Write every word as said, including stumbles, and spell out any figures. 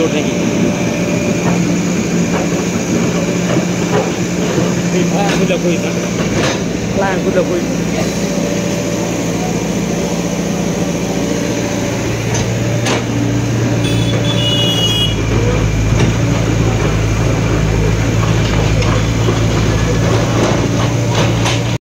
nahi. Hey, bhai, kuda koi tha. Bhai, kuda koi.